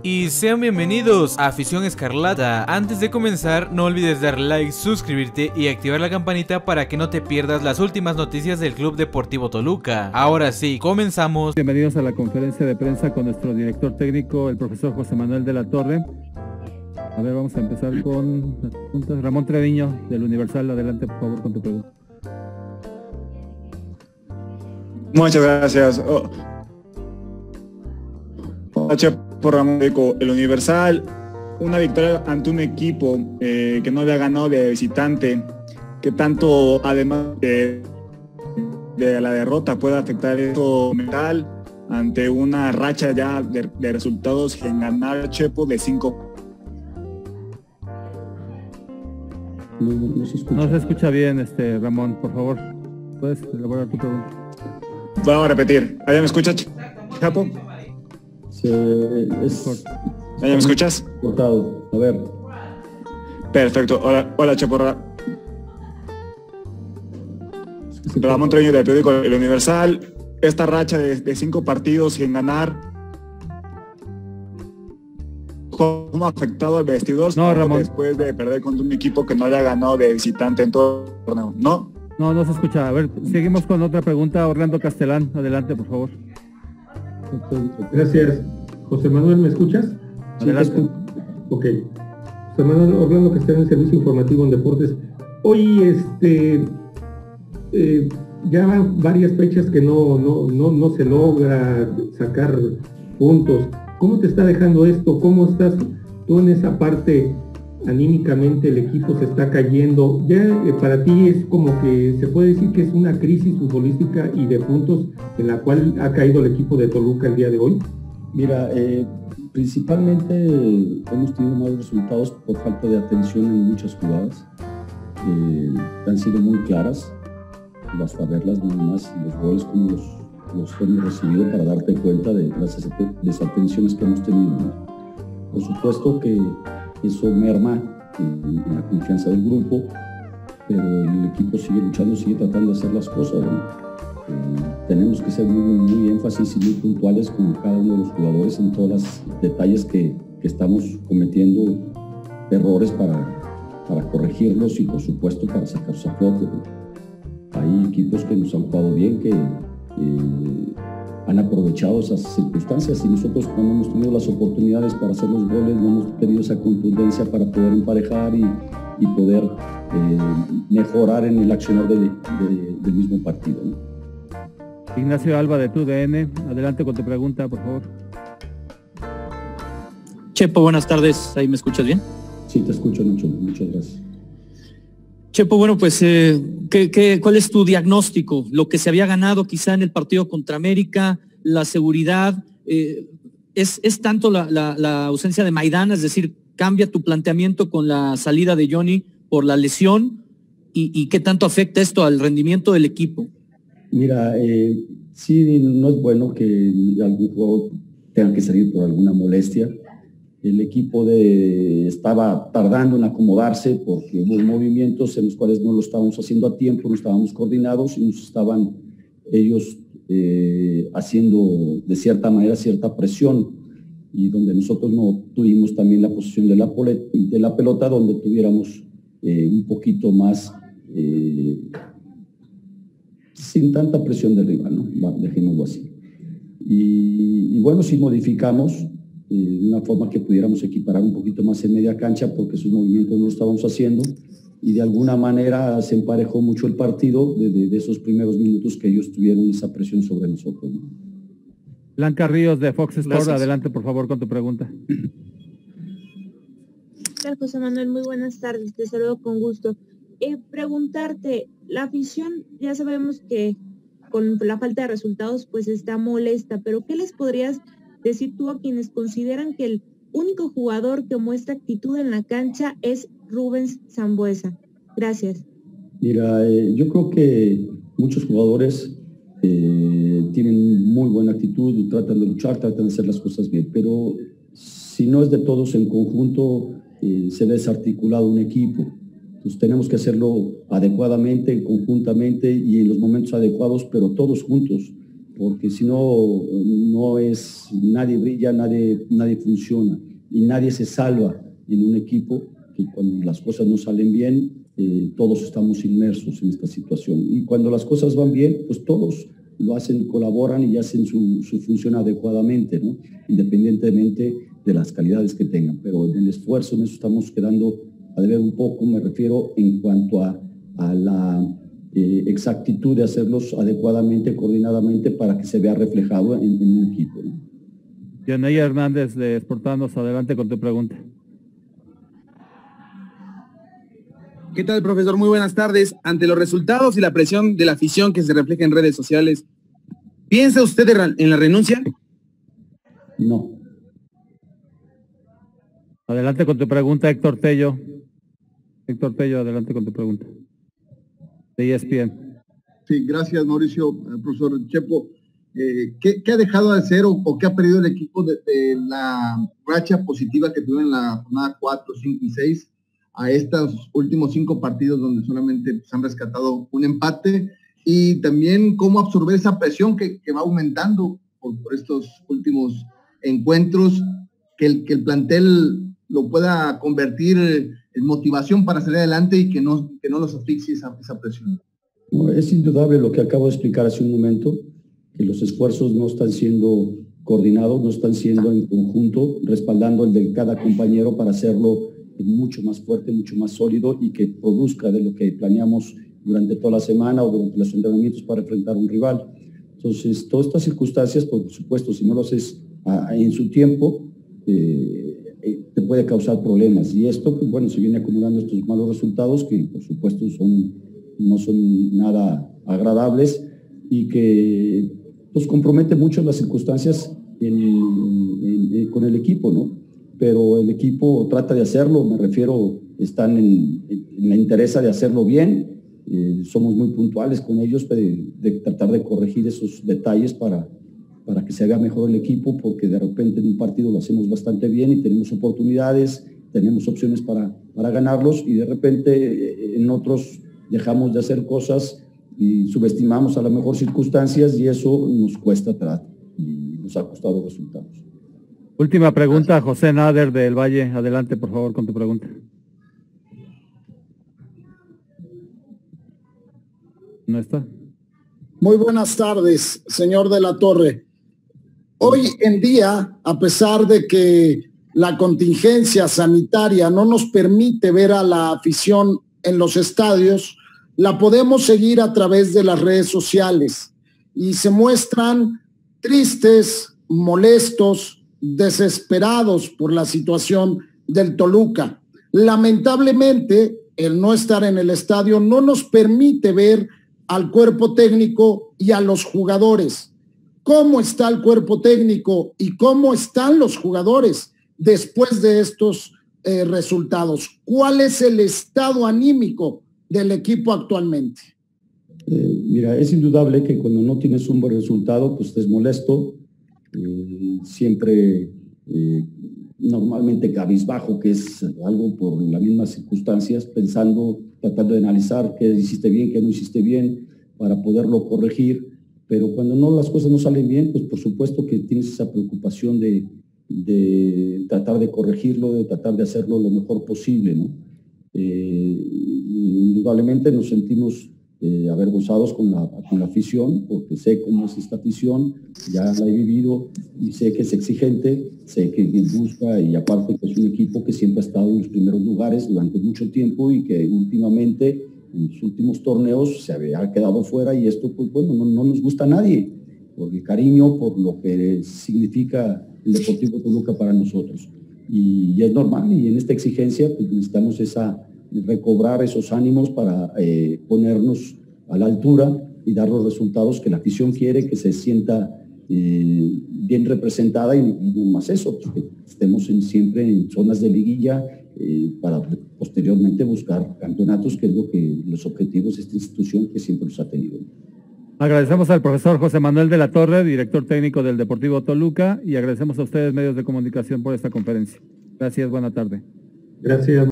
Y sean bienvenidos a Afición Escarlata. Antes de comenzar, no olvides dar like, suscribirte y activar la campanita para que no te pierdas las últimas noticias del Club Deportivo Toluca. Ahora sí, comenzamos. Bienvenidos a la conferencia de prensa con nuestro director técnico, el profesor José Manuel de la Torre. A ver, vamos a empezar con las preguntas. Ramón Treviño, del Universal, adelante por favor con tu pregunta. Muchas gracias. Por Ramón Deco, el Universal, una victoria ante un equipo que no había ganado de visitante, que tanto además de la derrota puede afectar eso mental ante una racha ya de resultados en ganar Chepo de 5. No se escucha bien, Ramón, por favor, ¿puedes elaborar tu pregunta? Vamos a repetir. ¿Allá me escuchas, Chapo? ¿Ya me escuchas? Cortado, a ver. Perfecto. Hola Chapo. Ramón Treviño del periódico El Universal. Esta racha de 5 partidos sin ganar, ¿cómo ha afectado al vestidor? No, Ramón. Después de perder contra un equipo que no haya ganado de visitante en todo el torneo, ¿no? No se escucha. A ver, seguimos con otra pregunta. Orlando Castelán, adelante, por favor. Gracias. José Manuel, ¿me escuchas? Adelante. Ok. José Manuel, Orlando Castelán, Servicio Informativo en Deportes. Hoy, ya van varias fechas que no se logra sacar puntos. ¿Cómo te está dejando esto? ¿Cómo estás tú en esa parte? Anímicamente el equipo se está cayendo. Ya para ti es como que se puede decir que es una crisis futbolística y de puntos en la cual ha caído el equipo de Toluca el día de hoy. Mira, principalmente hemos tenido malos resultados por falta de atención en muchas jugadas. Han sido muy claras, basta verlas nada más, los goles como los hemos recibido para darte cuenta de las desatenciones que hemos tenido, ¿no? Por supuesto que eso merma en la confianza del grupo, pero el equipo sigue luchando, sigue tratando de hacer las cosas, ¿no? Tenemos que ser muy énfasis y muy puntuales con cada uno de los jugadores en todos los detalles que estamos cometiendo errores para corregirlos y por supuesto para sacarlos a flote, ¿no? Hay equipos que nos han jugado bien, que han aprovechado esas circunstancias y nosotros cuando hemos tenido las oportunidades para hacer los goles no hemos tenido esa contundencia para poder emparejar y poder mejorar en el accionar del mismo partido, ¿no? Ignacio Alba de TUDN, adelante con tu pregunta, por favor. Chepo, buenas tardes, ¿ahí me escuchas bien? Sí, te escucho mucho, muchas gracias. Chepo, bueno, pues, ¿cuál es tu diagnóstico? Lo que se había ganado quizá en el partido contra América, la seguridad, ¿es tanto la ausencia de Maidana? Es decir, ¿cambia tu planteamiento con la salida de Johnny por la lesión? ¿Y qué tanto afecta esto al rendimiento del equipo? Mira, sí, no es bueno que algún jugador tenga que salir por alguna molestia. El equipo estaba tardando en acomodarse porque hubo movimientos en los cuales no lo estábamos haciendo a tiempo, no estábamos coordinados y nos estaban ellos haciendo de cierta manera cierta presión y donde nosotros no tuvimos también la posición de la pelota donde tuviéramos un poquito más sin tanta presión del rival, ¿no? Bueno, dejémoslo así. Y bueno, sí modificamos de una forma que pudiéramos equiparar un poquito más en media cancha porque esos movimientos no lo estábamos haciendo y de alguna manera se emparejó mucho el partido de esos primeros minutos que ellos tuvieron esa presión sobre nosotros, ¿no? Blanca Ríos de Fox Sports, adelante por favor con tu pregunta. Hola José Manuel, muy buenas tardes, te saludo con gusto. Preguntarte, la afición ya sabemos que con la falta de resultados pues está molesta, pero ¿qué les podrías decir tú a quienes consideran que el único jugador que muestra actitud en la cancha es Rubens Sambueza? Gracias. Mira, yo creo que muchos jugadores tienen muy buena actitud, tratan de luchar, tratan de hacer las cosas bien, pero si no es de todos en conjunto, se ve desarticulado un equipo. Entonces tenemos que hacerlo adecuadamente, conjuntamente y en los momentos adecuados, pero todos juntos, porque si no, nadie brilla, nadie funciona y nadie se salva en un equipo que cuando las cosas no salen bien, todos estamos inmersos en esta situación. Y cuando las cosas van bien, pues todos lo hacen, colaboran y hacen su función adecuadamente, ¿no? Independientemente de las calidades que tengan. Pero en el esfuerzo, en eso estamos quedando a deber un poco, me refiero en cuanto a la exactitud de hacerlos adecuadamente, coordinadamente, para que se vea reflejado en un equipo, ¿no? Yaney Hernández de Exportanos, adelante con tu pregunta. ¿Qué tal, profesor? Muy buenas tardes. Ante los resultados y la presión de la afición que se refleja en redes sociales, ¿piensa usted en la renuncia? No. Adelante con tu pregunta, Héctor Tello. Héctor Tello, adelante con tu pregunta. De ESPN. Sí, gracias, Mauricio. Profesor Chepo, ¿qué ha dejado de hacer o qué ha perdido el equipo de la racha positiva que tuvo en la jornada 4, 5 y 6 a estos últimos 5 partidos donde solamente se han rescatado un empate? Y también cómo absorber esa presión que va aumentando por estos últimos encuentros, que el plantel lo pueda convertir en motivación para salir adelante y que no los asfixie esa presión. No, es indudable lo que acabo de explicar hace un momento, que los esfuerzos no están siendo coordinados, no están siendo en conjunto, respaldando el de cada compañero para hacerlo mucho más fuerte, mucho más sólido y que produzca de lo que planeamos durante toda la semana o durante los entrenamientos para enfrentar a un rival. Entonces, todas estas circunstancias, por supuesto, si no lo haces en su tiempo, te puede causar problemas. Y esto, pues bueno, se viene acumulando estos malos resultados que, por supuesto, no son nada agradables y que pues compromete mucho las circunstancias con el equipo, ¿no? Pero el equipo trata de hacerlo, me refiero, están en la interés de hacerlo bien, somos muy puntuales con ellos de tratar de corregir esos detalles para que se haga mejor el equipo, porque de repente en un partido lo hacemos bastante bien y tenemos oportunidades, tenemos opciones para ganarlos y de repente en otros dejamos de hacer cosas y subestimamos a lo mejor circunstancias y eso nos cuesta atrás y nos ha costado resultados. Última pregunta, José Nader del Valle. Adelante, por favor, con tu pregunta. ¿No está? Muy buenas tardes, señor de la Torre. Hoy en día, a pesar de que la contingencia sanitaria no nos permite ver a la afición en los estadios, la podemos seguir a través de las redes sociales y se muestran tristes, molestos, desesperados por la situación del Toluca. Lamentablemente, el no estar en el estadio no nos permite ver al cuerpo técnico y a los jugadores. ¿Cómo está el cuerpo técnico y cómo están los jugadores después de estos resultados? ¿Cuál es el estado anímico del equipo actualmente? Mira, es indudable que cuando no tienes un buen resultado, pues estés molesto, siempre normalmente cabizbajo, que es algo por las mismas circunstancias, tratando de analizar qué hiciste bien, qué no hiciste bien, para poderlo corregir, pero cuando las cosas no salen bien, pues por supuesto que tienes esa preocupación de tratar de corregirlo, de tratar de hacerlo lo mejor posible, ¿no? Indudablemente nos sentimos avergonzados con la afición, porque sé cómo es esta afición, ya la he vivido y sé que es exigente, sé que busca y aparte que es un equipo que siempre ha estado en los primeros lugares durante mucho tiempo y que últimamente en los últimos torneos se había quedado fuera y esto pues bueno, no nos gusta a nadie, por el cariño, por lo que significa el Deportivo Toluca para nosotros. Y es normal y en esta exigencia pues necesitamos recobrar esos ánimos para ponernos a la altura y dar los resultados que la afición quiere, que se sienta bien representada y no más eso, pues que estemos siempre en zonas de liguilla para posteriormente buscar campeonatos, que es los objetivos de esta institución que siempre los ha tenido. Agradecemos al profesor José Manuel de la Torre, director técnico del Deportivo Toluca, y agradecemos a ustedes, medios de comunicación, por esta conferencia. Gracias, buena tarde. Gracias.